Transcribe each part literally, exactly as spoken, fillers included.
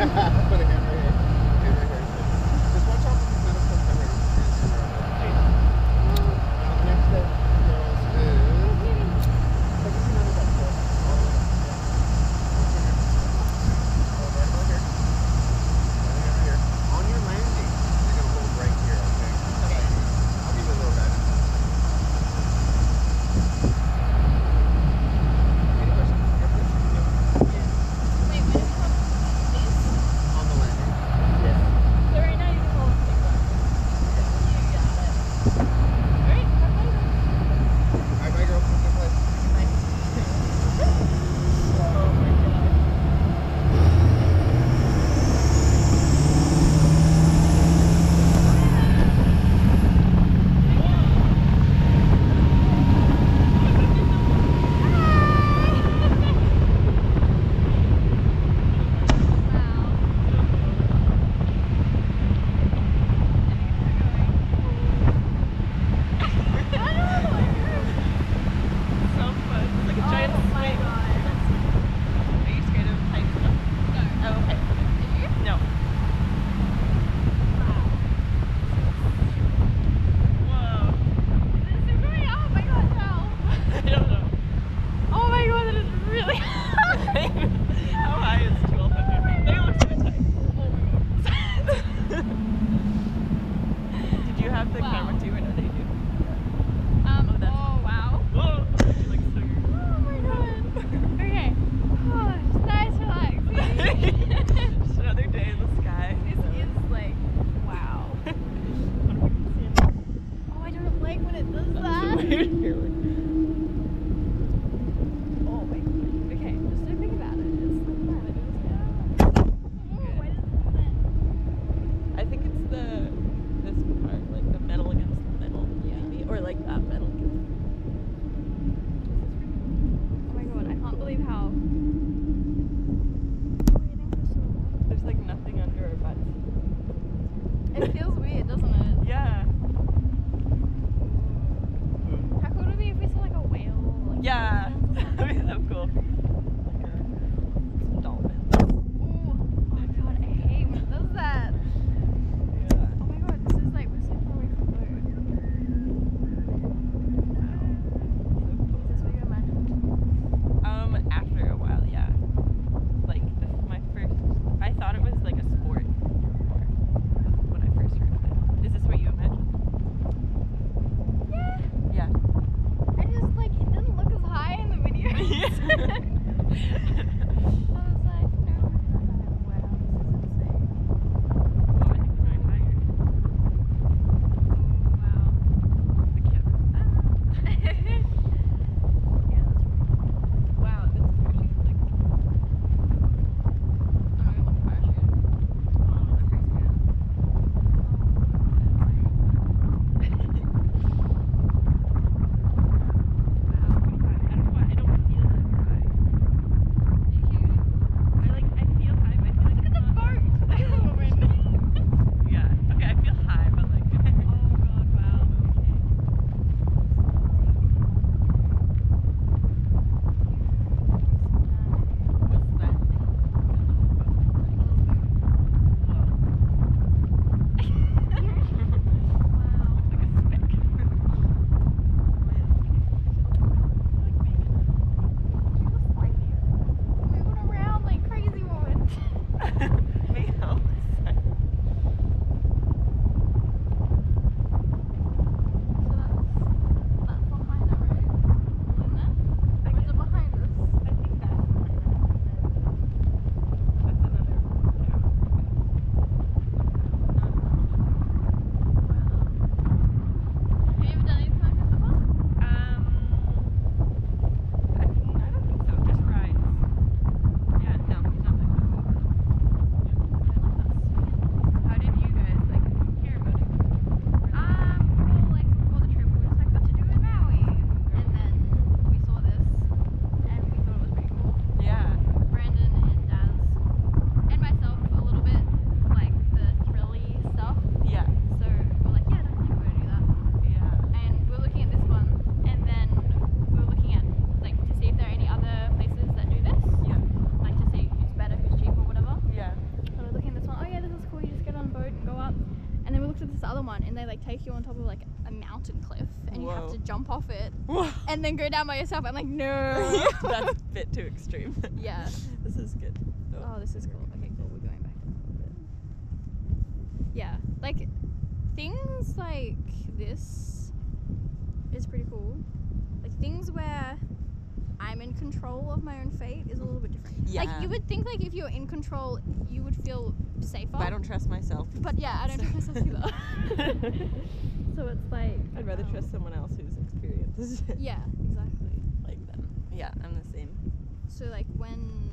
Put a hand right here. Hand right here. Just watch out for these metal posts that are right. Now the next step, girls, is take a seat on the back, girls. All the way down. Yeah. Hold right about here. Right here, right here. On your landing, you're gonna hold right here, okay? Okay. I'll give you a little guidance. Any questions? Any questions? Yeah. Wait, when it comes to this? On the landing. mountain cliff and you have Whoa. to jump off it Whoa. and then go down by yourself. I'm like, no. That's a bit too extreme. Yeah. This is good. Oh, this is cool. Okay, cool. We're going back a little bit. Yeah, like things like this is pretty cool. Like things where I'm in control of my own fate is a little bit different. Yeah. Like you would think like if you're in control, you would feel safer. But I don't trust myself. But yeah, I don't trust myself either. So it's like I'd rather um, trust someone else who's experienced it. Yeah, exactly. Like them. Yeah, I'm the same. So like when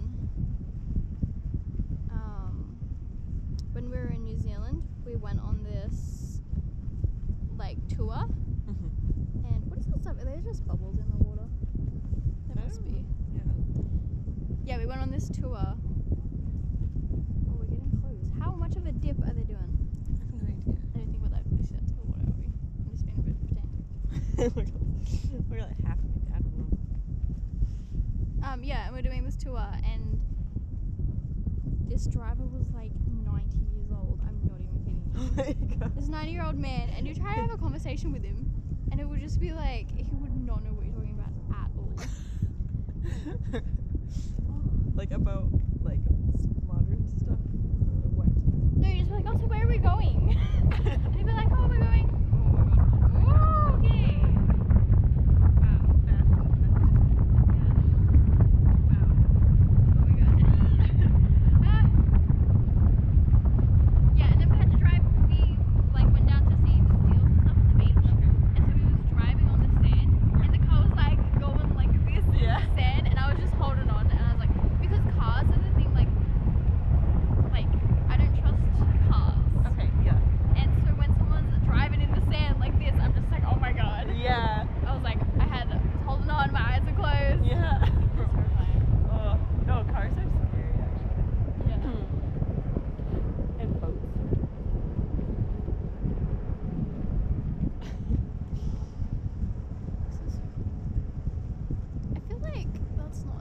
um when we were in New Zealand, we went on this like tour. Mm-hmm. And what is that stuff? Are there just bubbles in the water? There must be. Yeah. Yeah, we went on this tour. Oh, we're getting close. How much of a dip are they doing? I have no idea. I don't think we're that close yet to the water, are we? I'm just being a bit pretend. we're, we're like half, maybe. I don't know. Um, yeah, and we're doing this tour, and this driver was like ninety years old. I'm not even kidding. Oh my god. This ninety year old man, and you try to have a conversation with him, and it would just be like, he would not know what you're talking about at all. Like about like modern stuff. Or what? No, you just be like, oh, so where are we going? And he'd be like, oh, we're going. Oh, okay. Wow. Yeah. Wow. Oh my god. Ah. Yeah, and then we had to drive. We like went down to see the seals and stuff on the beach, and so we was driving on the sand, and the car was like going like this in Yeah. the sand, and I was just holding on, and I was like, because cars are the thing, like, like I don't trust cars, Okay, yeah. and so when someone's driving in the sand like this, I'm just like, oh my god. Yeah. I was like, I had I was holding on, my eyes are closed. Yeah. It's terrifying. Oh, no, cars are scary actually. Yeah. And boats. This is so cool. I feel like that's not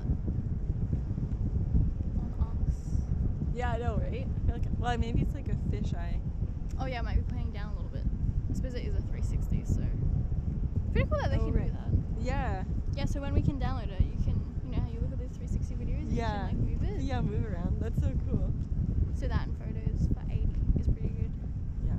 on us. Yeah, I know, right? I feel like, well, maybe it's like a fisheye. Oh yeah, it might be playing down a little bit. I suppose it is a three sixty, so pretty cool that they Oh, can right. do that. Yeah. Yeah, so when we can download it, you can, you know how you look at these three sixty videos, and Yeah. you can like move it. Yeah, move around. That's so cool. So that and photos for eighty is pretty good. Yeah.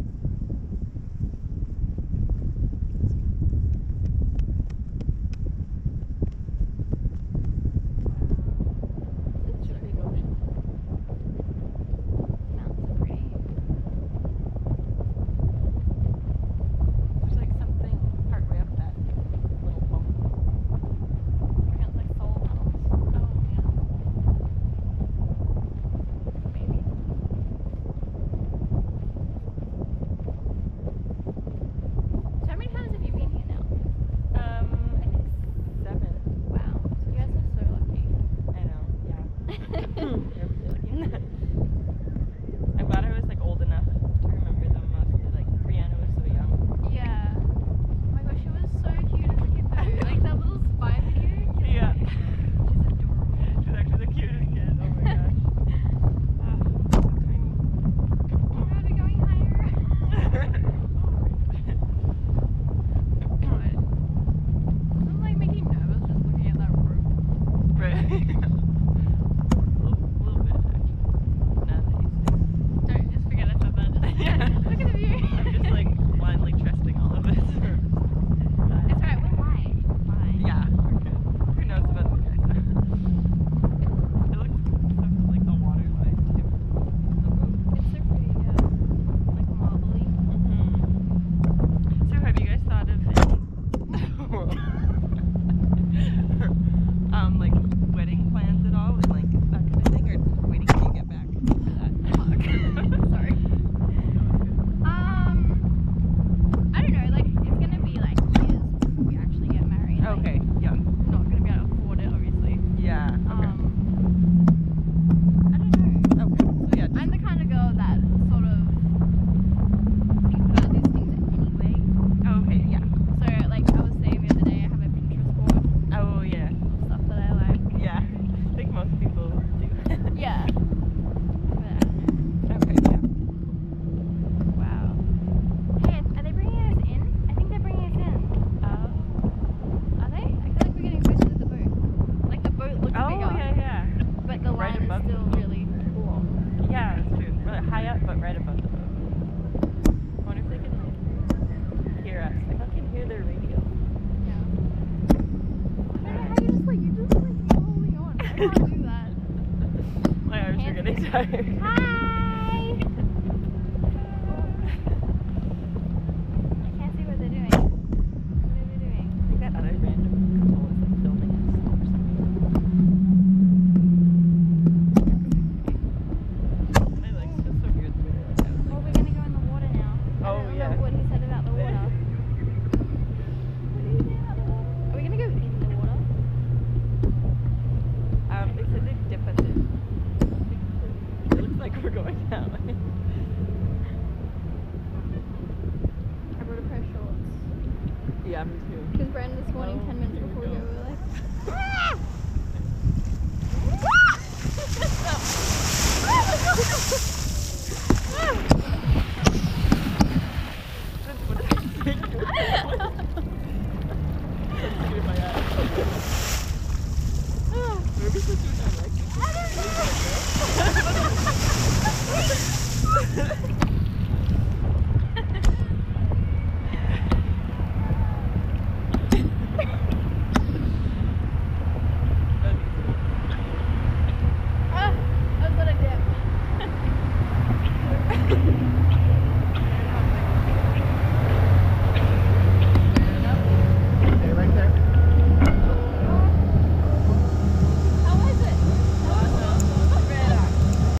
It's a big ocean. Mountains are pretty. There's like something partway up that little bump. Sounds like solar panels. Oh, yeah. Maybe. So how many times have you been here now? Um, I think seven. Wow. You guys are so lucky. I know, yeah. You're really lucky. I'm glad I was like old enough to remember them mostly. Like Brianna was so young. Yeah. Oh my gosh, she was so cute as a kid though. Like that little spy video. killed Yeah. me. She's adorable. She's actually the cutest kid. Oh my gosh. Ah, so tiny. Oh my god, we're going higher. God. I'm like making me nervous just looking at that rope. Right. a little, little bit actually. Now that you say. Don't just forget I said that. Just look at the view. I'm just like blindly trusting all of this. It's alright, we're live. We're fine. Yeah, we're good. Who knows about the guys? It looks so like the water line too. The boat. It's so pretty, yeah. Like marbly. So have you guys thought of any um like wedding plans at anytime. Hi.